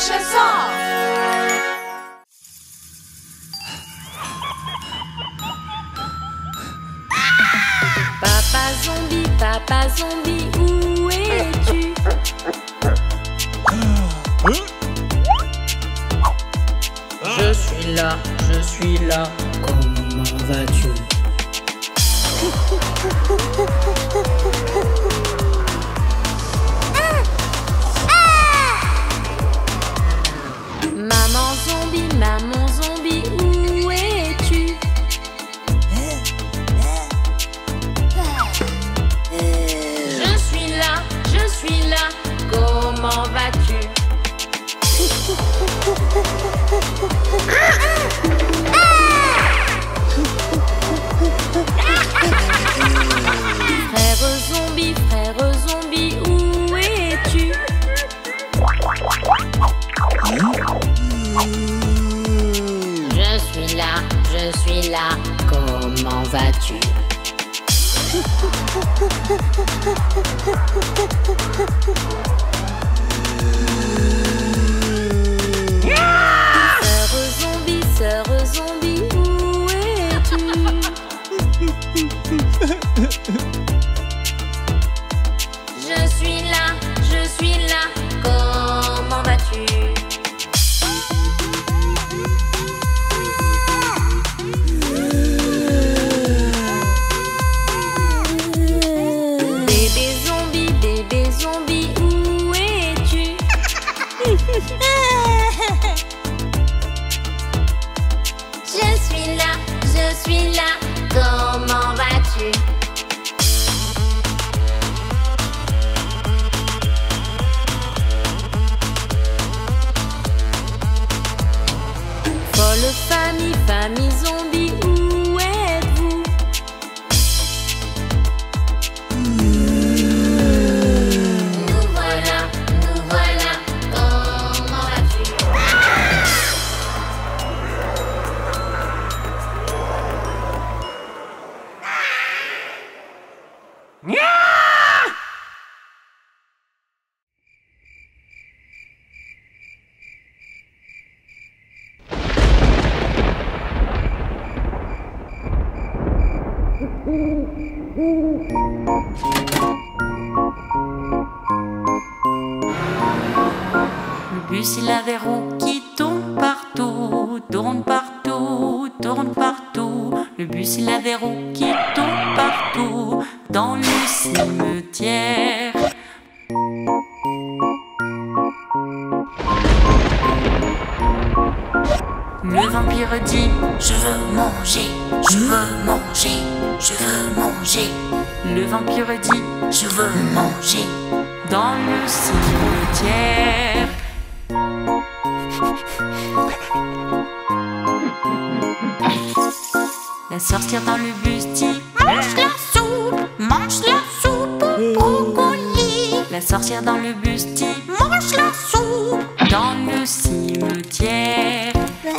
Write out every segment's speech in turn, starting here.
chasseur. Papa zombie, où es-tu? Je suis là, comment vas-tu? Maman zombie, où es-tu? Je suis là, comment vas-tu? Frère zombie, où es-tu? Je suis là, comment vas-tu? Sœur zombie, où es-tu? Je suis là, comment vas-tu? Bébé zombie, où es-tu? Je suis là, comment vas-tu? Folle famille zombie, où êtes-vous? Nous voilà, comment vas-tu? Le bus il a des roues qui tournent partout, tournent partout, tournent partout. Le bus il a des roues qui tournent partout dans le cimetière. Le vampire dit: je veux manger, je veux manger, je veux manger. Le vampire dit: je veux manger dans le cimetière. La sorcière dans le bus dit: mange la soupe au brocoli. La sorcière dans le bus dit: mange la soupe dans le cimetière.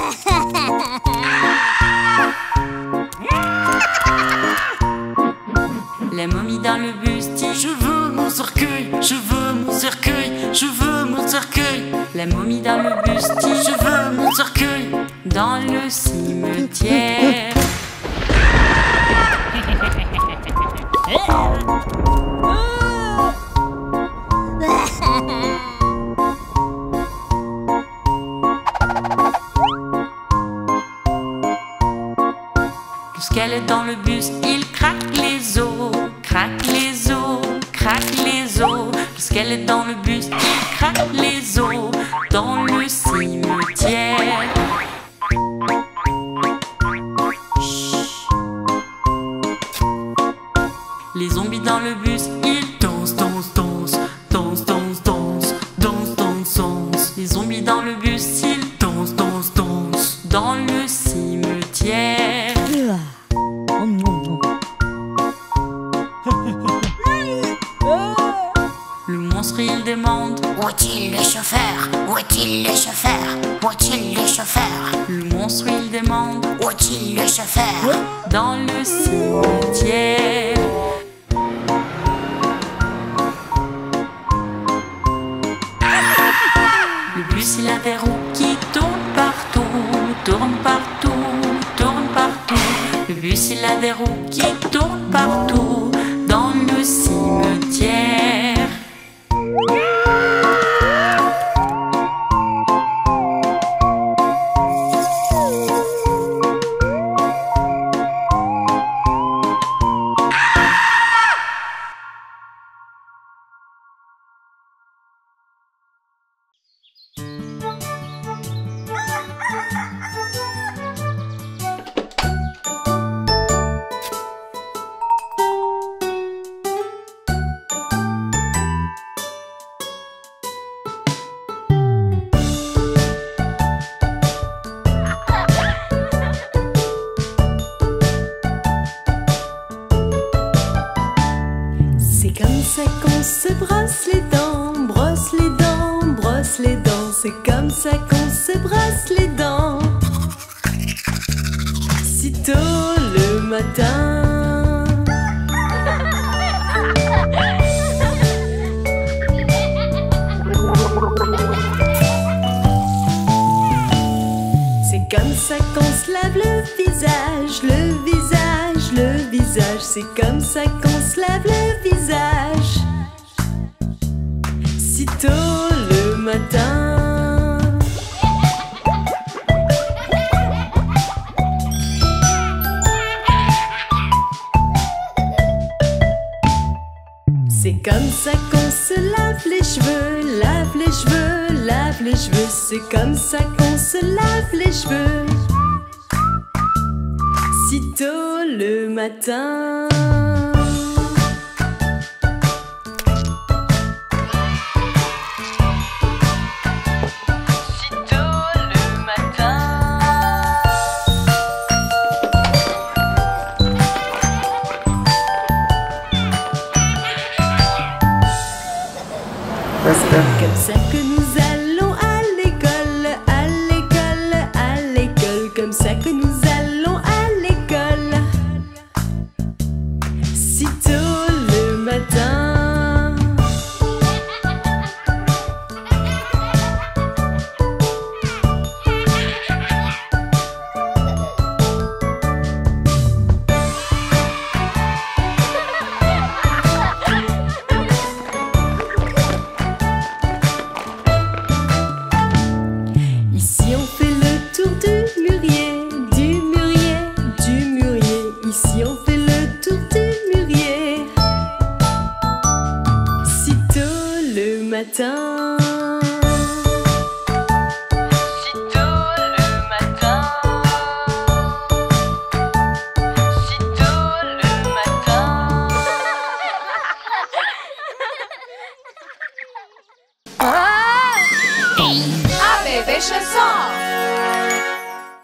La momie dans le bus dit: je veux mon cercueil, je veux mon cercueil, je veux mon cercueil. La momie dans le bus dit: je veux mon cercueil dans le cimetière. Le squelette dans le bus, il craque les os, craque les os, craque les os. Le squelette dans le bus, il craque les os dans le cimetière. Les zombies dans le bus, ils dansent, dansent, dansent, dansent, dansent, dansent, dansent, dansent, dansent. Les zombies dans le bus, ils dansent, dansent, dansent dans le cimetière. Le monstre il demande: où est-il le chauffeur? Où est-il le chauffeur? Où est-il le chauffeur? Le monstre il demande: où est-il le chauffeur? Dans le cimetière. Le bus il a des roues qui tournent partout, tournent partout, tournent partout. Le bus il a des roues qui tournent partout dans le cimetière. C'est comme ça qu'on se brosse les dents, brosse les dents, brosse les dents. C'est comme ça qu'on se brosse les dents. Sitôt le matin. C'est comme ça qu'on se lave le visage, le visage, le visage. C'est comme ça qu'on se lave le visage. Sitôt le matin. C'est comme ça qu'on se lave les cheveux, lave les cheveux, lave les cheveux. C'est comme ça qu'on se lave les cheveux. Sitôt le matin. C'est comme ça que nous allons à l'école, à l'école, à l'école. Comme ça que nous allons à l'école. Sitôt le matin. Ici on fait le tour du mûrier, du mûrier, du mûrier. Ici on fait le tour du mûrier. Sitôt le matin. Sitôt le matin. Sitôt le matin. A bébé chausson.